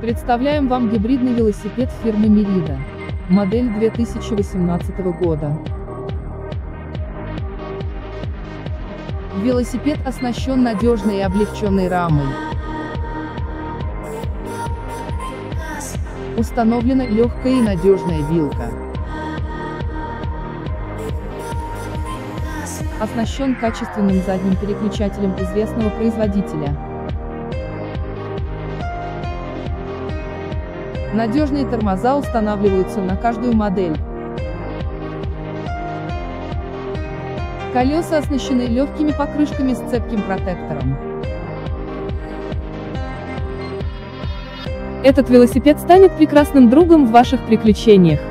Представляем вам гибридный велосипед фирмы Merida. Модель 2018 года. Велосипед оснащен надежной и облегченной рамой. Установлена легкая и надежная вилка. Оснащен качественным задним переключателем известного производителя. Надежные тормоза устанавливаются на каждую модель. Колеса оснащены легкими покрышками с цепким протектором. Этот велосипед станет прекрасным другом в ваших приключениях.